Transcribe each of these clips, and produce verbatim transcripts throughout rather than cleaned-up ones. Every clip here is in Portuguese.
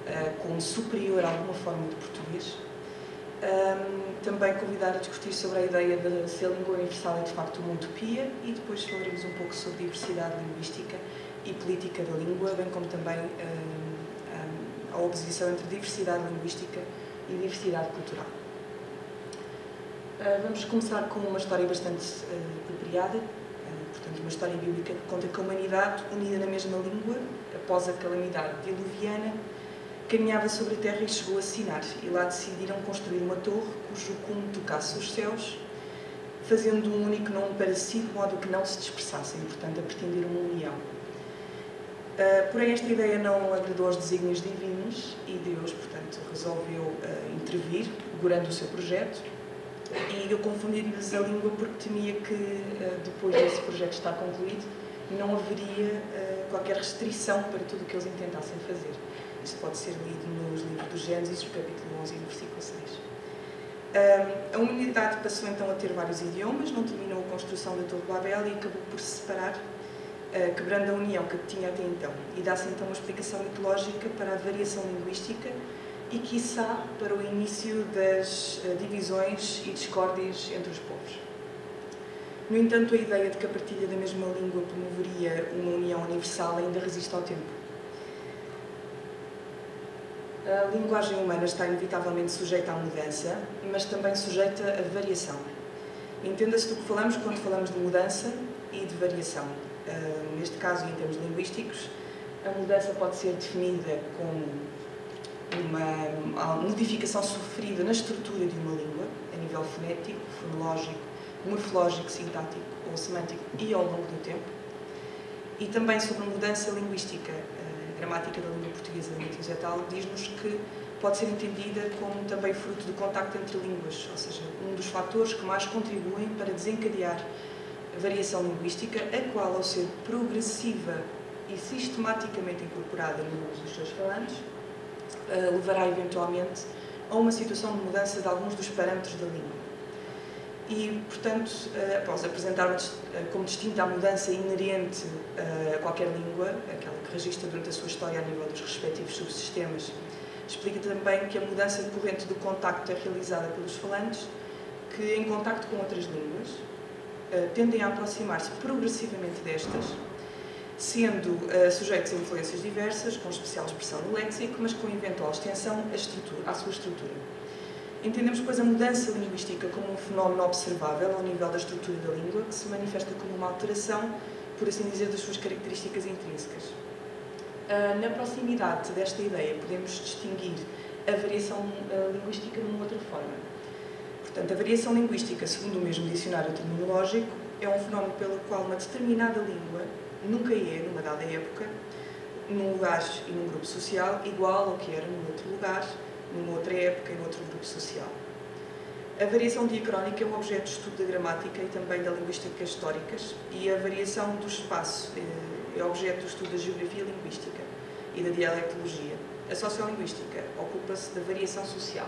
como superior a alguma forma de português. Um, também convidar a discutir sobre a ideia de se a língua universal é de facto uma utopia, e depois falaremos um pouco sobre diversidade linguística e política da língua, bem como também um, um, a oposição entre diversidade linguística e diversidade cultural. Uh, vamos começar com uma história bastante uh, apropriada, uh, portanto uma história bíblica que conta que a humanidade, unida na mesma língua, após a calamidade diluviana, caminhava sobre a terra e chegou a Sinar, e lá decidiram construir uma torre cujo cume tocasse os céus, fazendo um único nome para si, de modo que não se dispersassem, portanto, a pretender uma união. Uh, porém, esta ideia não agradou aos desígnios divinos e Deus, portanto, resolveu uh, intervir, segurando o seu projeto, e eu confundi-lhes a língua porque temia que, uh, depois desse projeto estar concluído, não haveria uh, qualquer restrição para tudo o que eles intentassem fazer. Isto pode ser lido nos livros do Gênesis, capítulo onze e no versículo seis. Um, a humanidade passou então a ter vários idiomas, não terminou a construção da Torre de Babel e acabou por se separar, uh, quebrando a união que tinha até então. E dá-se então uma explicação mitológica para a variação linguística e, quiçá, para o início das uh, divisões e discórdias entre os povos. No entanto, a ideia de que a partilha da mesma língua promoveria uma união universal ainda resiste ao tempo. A linguagem humana está inevitavelmente sujeita à mudança, mas também sujeita à variação. Entenda-se do que falamos quando falamos de mudança e de variação. Uh, neste caso, em termos linguísticos, a mudança pode ser definida como uma modificação sofrida na estrutura de uma língua, a nível fonético, fonológico, morfológico, sintático ou semântico e ao longo do tempo. E também sobre mudança linguística. A gramática da língua portuguesa de Matheus et al. Diz-nos que pode ser entendida como também fruto do contacto entre línguas, ou seja, um dos fatores que mais contribuem para desencadear a variação linguística, a qual, ao ser progressiva e sistematicamente incorporada no uso dos seus falantes, levará eventualmente a uma situação de mudança de alguns dos parâmetros da língua. E, portanto, após apresentar-nos como distinta a mudança inerente a qualquer língua, aquela que registra durante a sua história a nível dos respectivos subsistemas, explica também que a mudança decorrente do contacto é realizada pelos falantes que, em contacto com outras línguas, tendem a aproximar-se progressivamente destas, sendo sujeitos a influências diversas, com especial expressão no léxico, mas com eventual extensão à, estrutura, à sua estrutura. Entendemos, pois, a mudança linguística como um fenómeno observável ao nível da estrutura da língua, que se manifesta como uma alteração, por assim dizer, das suas características intrínsecas. Na proximidade desta ideia, podemos distinguir a variação linguística de uma outra forma. Portanto, a variação linguística, segundo o mesmo dicionário terminológico, é um fenómeno pelo qual uma determinada língua nunca é, numa dada época, num lugar e num grupo social, igual ao que era num outro lugar, numa outra época e noutro grupo social. A variação diacrónica é um objeto de estudo da gramática e também da linguística históricas, e a variação do espaço é objeto do estudo da geografia linguística e da dialectologia. A sociolinguística ocupa-se da variação social.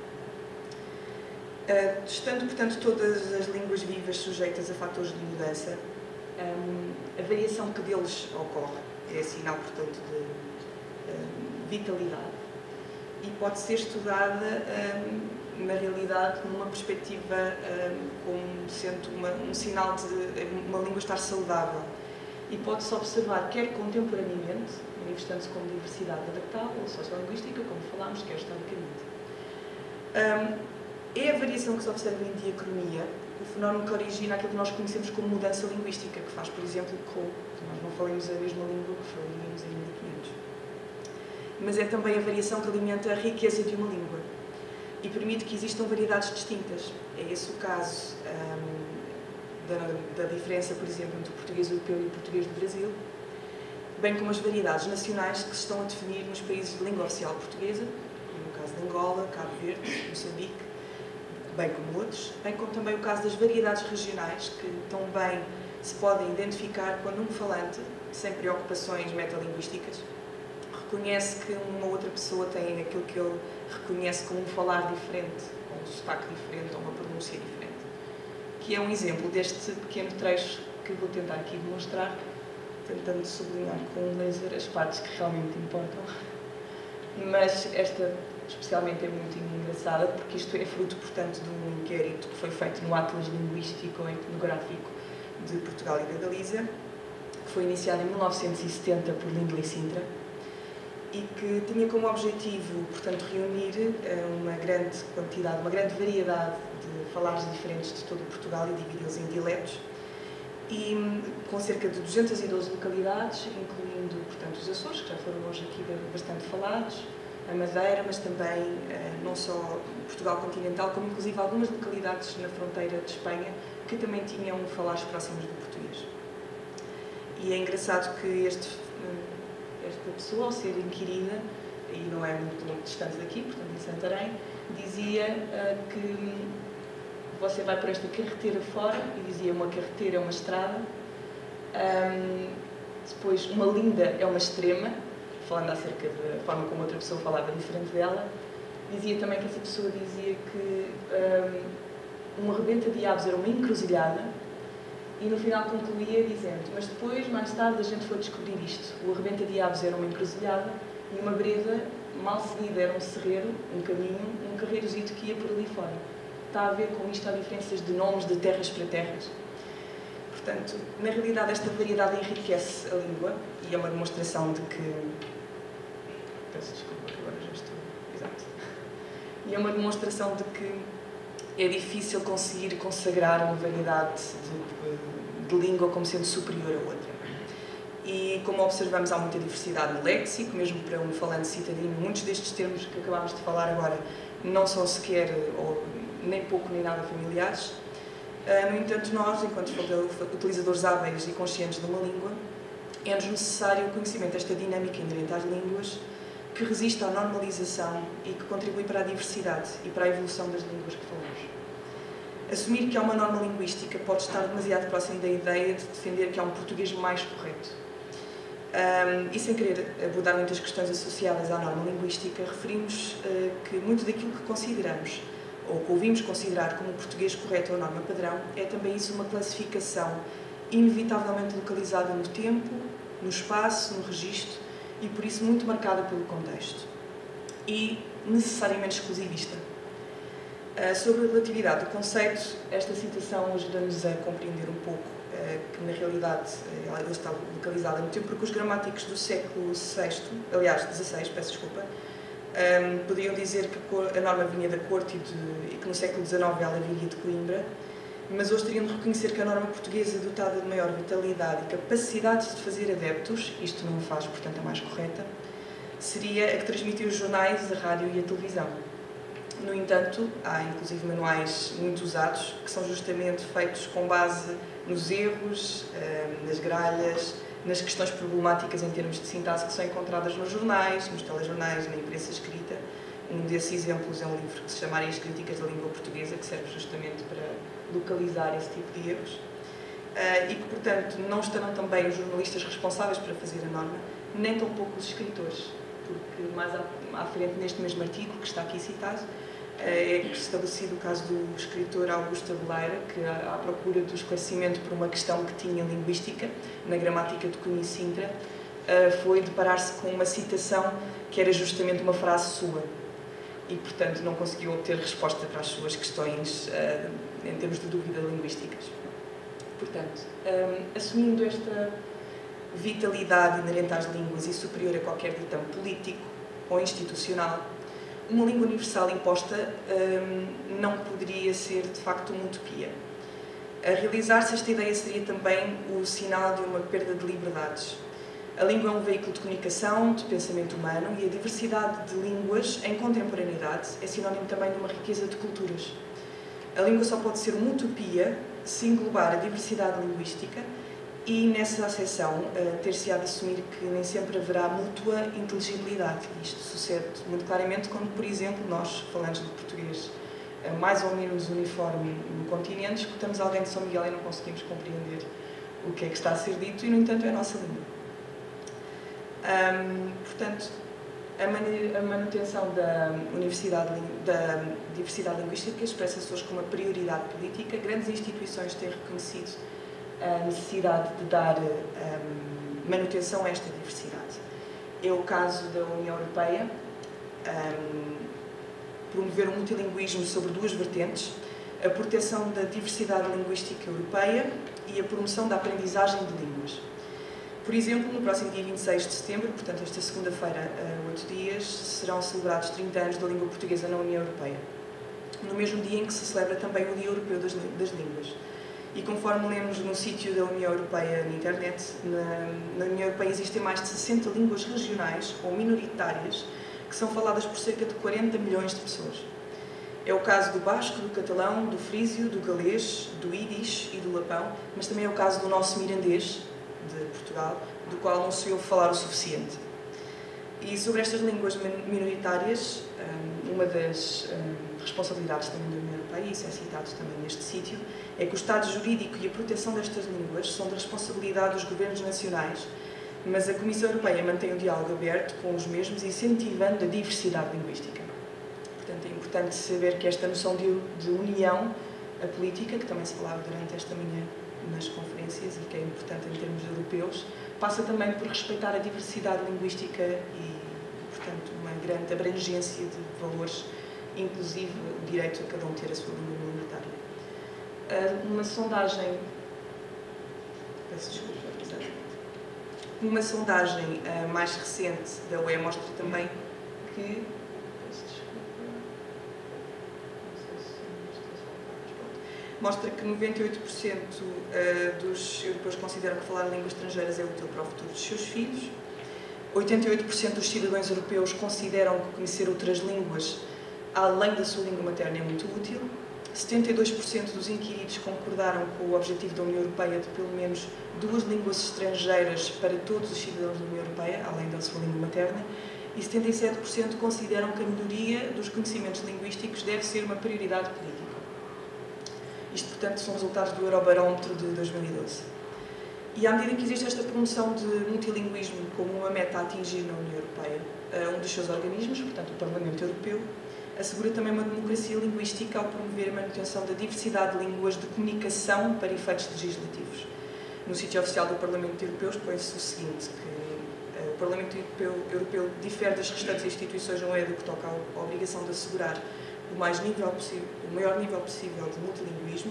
Estando, portanto, todas as línguas vivas sujeitas a fatores de mudança, a variação que deles ocorre é sinal, portanto, de vitalidade. E pode ser estudada, um, na realidade, numa perspectiva um, como sendo uma, um sinal de uma língua estar saudável. E pode-se observar, quer contemporaneamente, manifestando-se como diversidade adaptável ou sociolinguística, como falámos, quer historicamente. Um, é a variação que se observa em diacronia, o fenómeno que origina aquilo que nós conhecemos como mudança linguística, que faz, por exemplo, com que nós não falemos a mesma língua que falamos em mil e quinhentos. Mas é também a variação que alimenta a riqueza de uma língua e permite que existam variedades distintas. É esse o caso um, da, da diferença, por exemplo, entre o português europeu e o português do Brasil, bem como as variedades nacionais que se estão a definir nos países de língua oficial portuguesa, como o caso de Angola, Cabo Verde, Moçambique, bem como outros, bem como também o caso das variedades regionais, que também se podem identificar quando um falante, sem preocupações metalinguísticas, reconhece que uma outra pessoa tem aquilo que ele reconhece como um falar diferente, com um sotaque diferente ou uma pronúncia diferente. Que é um exemplo deste pequeno trecho que vou tentar aqui demonstrar, tentando sublinhar com um laser as partes que realmente importam. mas esta especialmente é muito engraçada porque isto é fruto, portanto, de um inquérito que foi feito no Atlas Linguístico e Etnográfico de Portugal e da Galiza, que foi iniciado em mil novecentos e setenta por Lindley Sintra e que tinha como objetivo, portanto, reunir uma grande quantidade, uma grande variedade de falares diferentes de todo o Portugal e dividi-los em dialetos, e com cerca de duzentas e doze localidades, incluindo, portanto, os Açores, que já foram hoje aqui bastante falados, a Madeira, mas também não só Portugal continental, como inclusive algumas localidades na fronteira de Espanha que também tinham falares próximos do português. E é engraçado que este, esta pessoa, ao ser inquirida, e não é muito longo distante daqui, portanto em Santarém, dizia uh, que você vai por esta carreteira fora, e dizia uma carreteira é uma estrada, um, depois uma linda é uma extrema, falando acerca da forma como outra pessoa falava diferente dela. Dizia também que essa pessoa dizia que um, uma rebenta de aves era uma encruzilhada, e no final concluía dizendo, mas depois, mais tarde, a gente foi descobrir isto. O arrebenta de aves era uma encruzilhada e uma breda mal seguida era um serreiro, um caminho, um carreirozito que ia por ali fora. Está a ver com isto, há diferenças de nomes de terras para terras. Portanto, na realidade, esta variedade enriquece a língua e é uma demonstração de que... Peço desculpa, que agora já estou... Exato. E é uma demonstração de que é difícil conseguir consagrar uma variedade de, de língua como sendo superior a outra. E, como observamos, há muita diversidade no léxico, mesmo para um falante citadino. Muitos destes termos que acabámos de falar agora não são sequer, ou nem pouco nem nada familiares. No entanto, nós, enquanto utilizadores hábeis e conscientes de uma língua, é-nos necessário o conhecimento desta dinâmica inerente às línguas, que resiste à normalização e que contribui para a diversidade e para a evolução das línguas que falamos. Assumir que há uma norma linguística pode estar demasiado próximo da ideia de defender que há um português mais correto. Um, e sem querer abordar muitas questões associadas à norma linguística, referimos uh, que muito daquilo que consideramos ou que ouvimos considerar como português correto ou norma padrão é também isso uma classificação inevitavelmente localizada no tempo, no espaço, no registro e por isso muito marcada pelo contexto e necessariamente exclusivista. Uh, sobre a relatividade do conceito, esta citação ajuda-nos a compreender um pouco uh, que, na realidade, uh, ela está localizada no tempo, porque os gramáticos do século sexto, aliás, dezasseis, peço desculpa, um, poderiam dizer que a norma vinha da corte e, de, e que no século dezenove ela vinha de Coimbra, mas hoje teriam de reconhecer que a norma portuguesa, dotada de maior vitalidade e capacidade de fazer adeptos, isto não faz, portanto, a mais correta, seria a que transmitia os jornais, a rádio e a televisão. No entanto, há inclusive manuais muito usados que são justamente feitos com base nos erros, nas gralhas, nas questões problemáticas em termos de sintaxe que são encontradas nos jornais, nos telejornais, na imprensa escrita. Um desses exemplos é um livro que se chama Áreas Críticas da Língua Portuguesa, que serve justamente para localizar esse tipo de erros. E que, portanto, não estarão também os jornalistas responsáveis para fazer a norma, nem tampouco os escritores, porque mais à frente, neste mesmo artigo, que está aqui citado, é estabelecido o caso do escritor Augusto Abeleira, que, à procura do esclarecimento por uma questão que tinha linguística, na gramática de Cunha e Sintra, foi deparar-se com uma citação que era justamente uma frase sua. E, portanto, não conseguiu obter resposta para as suas questões em termos de dúvida linguísticas. Portanto, assumindo esta vitalidade inerente às línguas e superior a qualquer ditame político ou institucional, uma língua universal imposta hum, não poderia ser, de facto, uma utopia. A realizar-se, esta ideia seria também o sinal de uma perda de liberdades. A língua é um veículo de comunicação, de pensamento humano, e a diversidade de línguas em contemporaneidade é sinónimo também de uma riqueza de culturas. A língua só pode ser uma utopia se englobar a diversidade linguística e, nessa acessão, uh, ter-se-á de assumir que nem sempre haverá mútua inteligibilidade. Isto sucede muito claramente quando, por exemplo, nós, falantes de português uh, mais ou menos uniforme no continente, escutamos alguém de São Miguel e não conseguimos compreender o que é que está a ser dito e, no entanto, é a nossa língua. Um, portanto, a, a manutenção da, universidade, da diversidade linguística expressa-se hoje como uma prioridade política. Grandes instituições têm reconhecido a necessidade de dar um, manutenção a esta diversidade. é o caso da União Europeia, um, promover um multilinguismo sobre duas vertentes, a proteção da diversidade linguística europeia e a promoção da aprendizagem de línguas. Por exemplo, no próximo dia vinte e seis de setembro, portanto esta segunda-feira, a oito dias, serão celebrados trinta anos da língua portuguesa na União Europeia, no mesmo dia em que se celebra também o Dia Europeu das, das Línguas. E conforme lemos no sítio da União Europeia na internet, na, na União Europeia existem mais de sessenta línguas regionais ou minoritárias que são faladas por cerca de quarenta milhões de pessoas. É o caso do basco, do catalão, do frísio, do galês, do ídis e do lapão, mas também é o caso do nosso mirandês, de Portugal, do qual não se ouve falar o suficiente. E sobre estas línguas minoritárias, uma das responsabilidades também da União Europeia, e isso é citado também neste sítio, é que o Estado jurídico e a proteção destas línguas são de responsabilidade dos governos nacionais, mas a Comissão Europeia mantém o diálogo aberto com os mesmos, incentivando a diversidade linguística. Portanto, é importante saber que esta noção de, de união, a política, que também se falava durante esta manhã nas conferências e que é importante em termos europeus, passa também por respeitar a diversidade linguística e, portanto, uma grande abrangência de valores, inclusive o direito a cada um ter a sua língua minoritária. Uma sondagem... Peço desculpa, exatamente. Uma sondagem uh, mais recente da U E mostra também que... mostra que noventa e oito por cento dos europeus consideram que falar línguas estrangeiras é útil para o futuro dos seus filhos. oitenta e oito por cento dos cidadãos europeus consideram que conhecer outras línguas, além da sua língua materna, é muito útil. setenta e dois por cento dos inquiridos concordaram com o objetivo da União Europeia de pelo menos duas línguas estrangeiras para todos os cidadãos da União Europeia, além da sua língua materna. E setenta e sete por cento consideram que a melhoria dos conhecimentos linguísticos deve ser uma prioridade política. Isto, portanto, são resultados do Eurobarómetro de dois mil e doze. E à medida que existe esta promoção de multilinguismo como uma meta a atingir na União Europeia, um dos seus organismos, portanto o Parlamento Europeu, assegura também uma democracia linguística ao promover a manutenção da diversidade de línguas de comunicação para efeitos legislativos. No sítio oficial do Parlamento Europeu expõe-se o seguinte, que o Parlamento Europeu, Europeu difere das restantes instituições não é do que toca à obrigação de assegurar o, mais nível possível, o maior nível possível de multilinguismo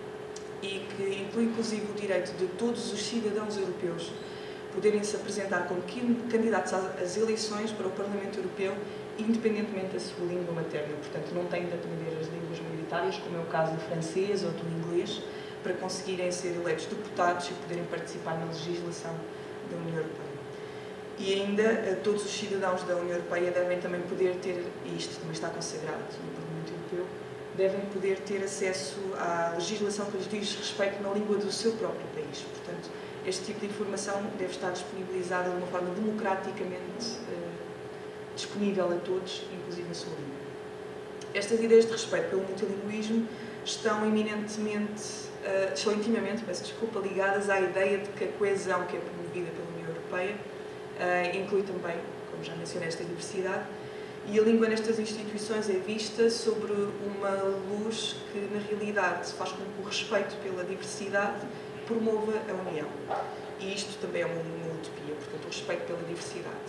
e que inclui inclusive o direito de todos os cidadãos europeus poderem se apresentar como candidatos às eleições para o Parlamento Europeu independentemente da sua língua materna. Portanto, não têm de aprender as línguas minoritárias, como é o caso do francês ou do inglês, para conseguirem ser eleitos deputados e poderem participar na legislação da União Europeia. E ainda, todos os cidadãos da União Europeia devem também poder ter, e isto também está consagrado no Parlamento Europeu, devem poder ter acesso à legislação que lhes diz respeito na língua do seu próprio país. Portanto, este tipo de informação deve estar disponibilizada de uma forma democraticamente uh, disponível a todos, inclusive na sua língua. Estas ideias de respeito pelo multilinguismo estão eminentemente, uh, estão intimamente, peço desculpa, ligadas à ideia de que a coesão que é promovida pela União Europeia uh, inclui também, como já mencionei, esta diversidade, e a língua nestas instituições é vista sobre uma luz que, na realidade, faz com que o respeito pela diversidade promova a união. E isto também é uma, uma utopia, portanto, o respeito pela diversidade.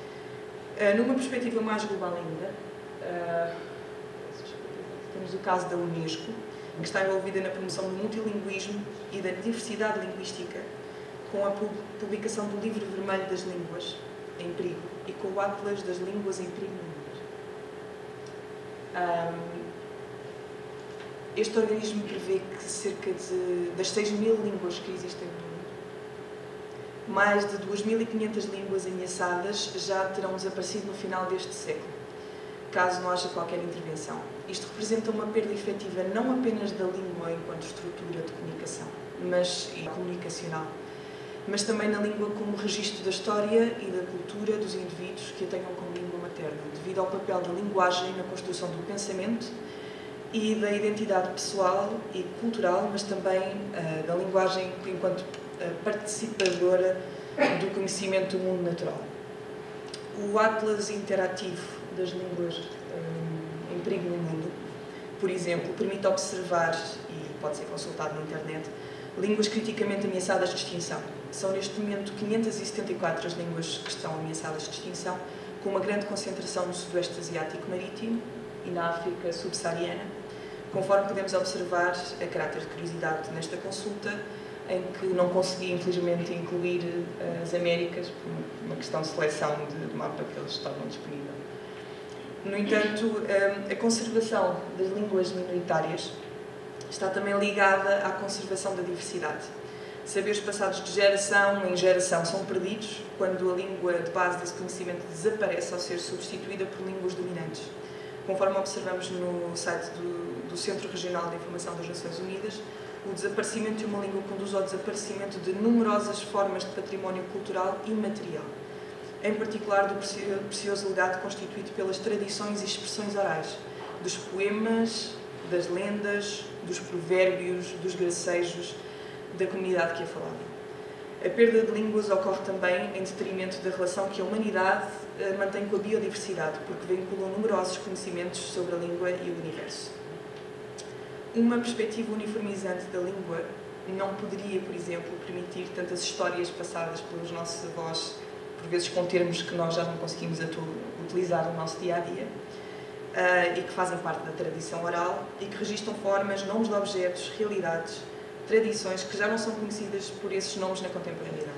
Uh, numa perspectiva mais global ainda, uh, temos o caso da Unesco, que está envolvida na promoção do multilinguismo e da diversidade linguística, com a publicação do Livro Vermelho das Línguas em Perigo e com o Atlas das Línguas em Perigo no Mundo. Um, este organismo prevê que cerca de, das seis mil línguas que existem no mundo, mais de duas mil e quinhentas línguas ameaçadas já terão desaparecido no final deste século, caso não haja qualquer intervenção. Isto representa uma perda efetiva não apenas da língua enquanto estrutura de comunicação, mas e comunicacional, mas também na língua como registro da história e da cultura dos indivíduos que a tenham como língua materna, devido ao papel da linguagem na construção do pensamento e da identidade pessoal e cultural, mas também uh, da linguagem enquanto uh, participadora do conhecimento do mundo natural. O Atlas Interativo das Línguas um, em Perigo no Mundo, por exemplo, permite observar, e pode ser consultado na internet, Línguas criticamente ameaçadas de extinção. São neste momento quinhentas e setenta e quatro as línguas que estão ameaçadas de extinção, com uma grande concentração no Sudoeste Asiático Marítimo e na África Subsaariana, conforme podemos observar, a caráter de curiosidade nesta consulta, em que não consegui, infelizmente, incluir as Américas, por uma questão de seleção de mapa que eles estavam disponível. No entanto, a conservação das línguas minoritárias está também ligada à conservação da diversidade. Saberes passados de geração em geração são perdidos quando a língua de base desse conhecimento desaparece ao ser substituída por línguas dominantes. Conforme observamos no site do, do Centro Regional de Informação das Nações Unidas, o desaparecimento de uma língua conduz ao desaparecimento de numerosas formas de património cultural e material, em particular do precioso legado constituído pelas tradições e expressões orais, dos poemas, das lendas, dos provérbios, dos gracejos, da comunidade que a falava. A perda de línguas ocorre também em detrimento da relação que a humanidade mantém com a biodiversidade, porque vinculam numerosos conhecimentos sobre a língua e o universo. Uma perspectiva uniformizante da língua não poderia, por exemplo, permitir tantas histórias passadas pelos nossos avós, por vezes com termos que nós já não conseguimos utilizar no nosso dia-a-dia, uh, e que fazem parte da tradição oral e que registram formas, nomes de objetos, realidades, tradições que já não são conhecidas por esses nomes na contemporaneidade.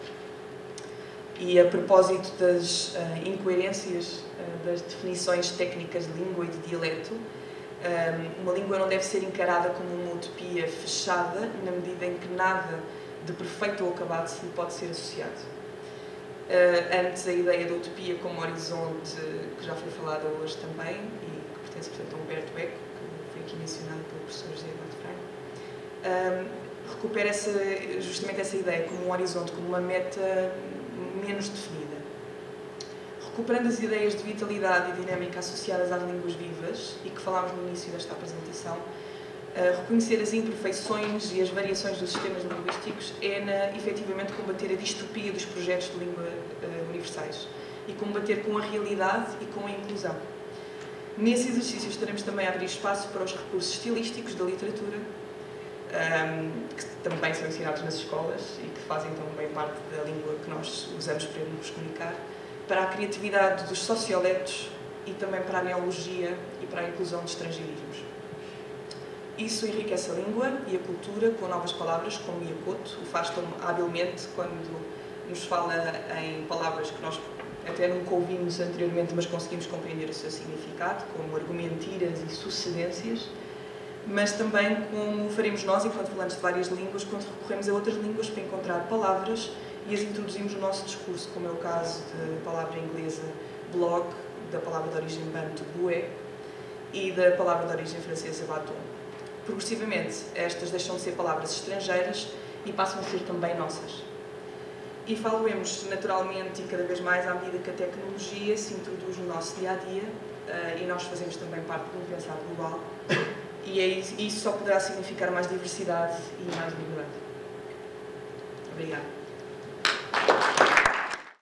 E a propósito das uh, incoerências uh, das definições técnicas de língua e de dialeto, um, uma língua não deve ser encarada como uma utopia fechada, na medida em que nada de perfeito ou acabado se lhe pode ser associado. Uh, antes, a ideia da utopia como horizonte, que já foi falada hoje também, e que pertence, portanto, a Humberto Eco, que foi aqui mencionado pelo professor José Eduardo Freire, um, recupera essa, justamente essa ideia como um horizonte, como uma meta menos definida. Recuperando as ideias de vitalidade e dinâmica associadas às línguas vivas, e que falámos no início desta apresentação, uh, reconhecer as imperfeições e as variações dos sistemas linguísticos é, na, efetivamente, combater a distopia dos projetos de língua uh, universais e combater com a realidade e com a inclusão. Nesse exercício estaremos também a abrir espaço para os recursos estilísticos da literatura, um, que também são ensinados nas escolas e que fazem também parte da língua que nós usamos para nos comunicar, para a criatividade dos socioletos e também para a neologia e para a inclusão de estrangeirismos. Isso enriquece a língua e a cultura com novas palavras, como Iacoto o faz tão habilmente quando nos fala em palavras que nós até nunca ouvimos anteriormente, mas conseguimos compreender o seu significado, como argumentiras e sucedências, mas também como faremos nós, enquanto falantes de várias línguas, quando recorremos a outras línguas para encontrar palavras e as introduzimos no nosso discurso, como é o caso da palavra inglesa blog, da palavra de origem banto bué e da palavra de origem francesa bâton. Progressivamente, estas deixam de ser palavras estrangeiras e passam a ser também nossas. E falo-emos naturalmente e cada vez mais à medida que a tecnologia se introduz no nosso dia-a-dia uh, e nós fazemos também parte de um pensar global, e é isso, isso só poderá significar mais diversidade e mais liberdade. Obrigada.